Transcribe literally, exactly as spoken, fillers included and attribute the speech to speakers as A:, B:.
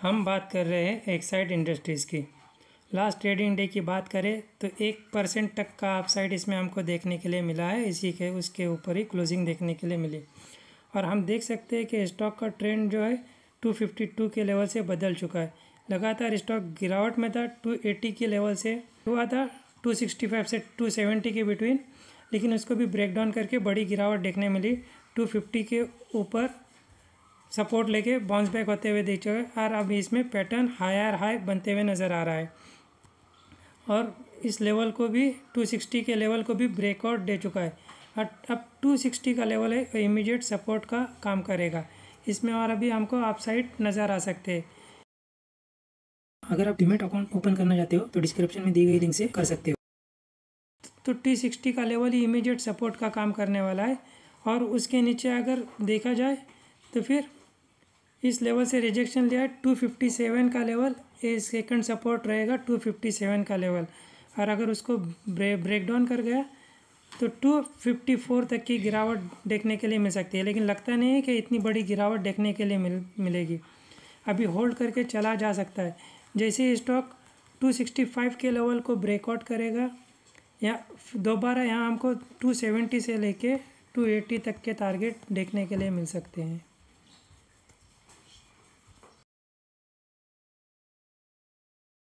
A: हम बात कर रहे हैं एक्साइड इंडस्ट्रीज़ की। लास्ट ट्रेडिंग डे की बात करें तो एक परसेंट तक का अपसाइड इसमें हमको देखने के लिए मिला है। इसी के उसके ऊपर ही क्लोजिंग देखने के लिए मिली और हम देख सकते हैं कि स्टॉक का ट्रेंड जो है दो सौ बावन के लेवल से बदल चुका है। लगातार स्टॉक गिरावट में था, दो सौ अस्सी के लेवल से हुआ था दो सौ पैंसठ से दो सौ सत्तर के बिटवीन, लेकिन उसको भी ब्रेक डाउन करके बड़ी गिरावट देखने मिली। दो सौ पचास के ऊपर सपोर्ट लेके बाउंस बैक होते हुए देख चुका है और अब इसमें पैटर्न हायर हाई बनते हुए नज़र आ रहा है और इस लेवल को भी दो सौ साठ के लेवल को भी ब्रेकआउट दे चुका है और अब दो सौ साठ का लेवल है तो इमीडिएट सपोर्ट का काम करेगा इसमें और अभी हमको अपसाइड नज़र आ सकते हैं।
B: अगर आप डीमैट अकाउंट ओपन करना चाहते हो तो डिस्क्रिप्शन में दी गई लिंक से कर सकते हो।
A: तो दो सौ साठ का लेवल ही इमीडिएट सपोर्ट का काम करने वाला है और उसके नीचे अगर देखा जाए तो फिर इस लेवल से रिजेक्शन लिया है दो सौ सत्तावन का लेवल, ये सेकंड सपोर्ट रहेगा दो सौ सत्तावन का लेवल और अगर उसको ब्रे, ब्रेक डाउन कर गया तो दो सौ चौवन तक की गिरावट देखने के लिए मिल सकती है, लेकिन लगता नहीं है कि इतनी बड़ी गिरावट देखने के लिए मिल मिलेगी। अभी होल्ड करके चला जा सकता है। जैसे स्टॉक दो सौ पैंसठ के लेवल को ब्रेकआउट करेगा या दोबारा यहाँ हमको दो सौ सत्तर से लेके दो सौ अस्सी तक के टारगेट देखने के लिए मिल सकते हैं।